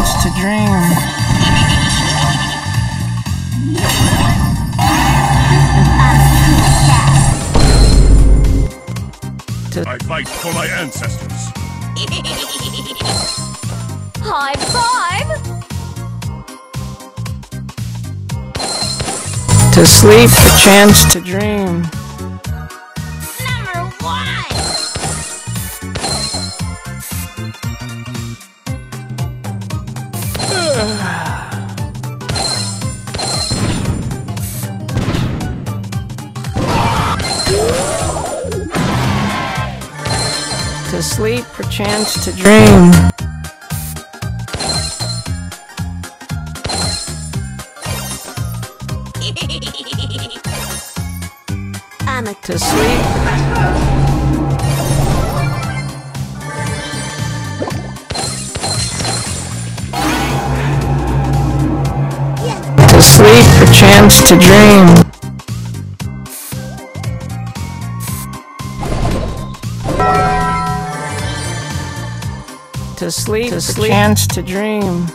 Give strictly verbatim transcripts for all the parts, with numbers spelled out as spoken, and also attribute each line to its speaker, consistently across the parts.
Speaker 1: chance to dream.
Speaker 2: I fight for my ancestors.
Speaker 3: High five!
Speaker 1: To sleep, a chance to dream.
Speaker 3: Number one!
Speaker 1: To sleep, a chance to dream.
Speaker 3: I'm a
Speaker 1: To sleep. To sleep, a chance to dream. To sleep, to sleep, a chance to dream.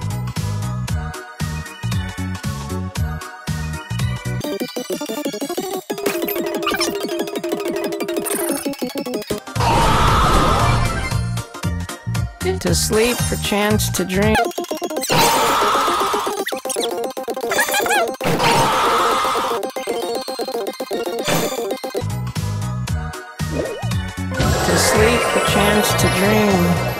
Speaker 1: To sleep, a chance to dream. To sleep, a chance to dream.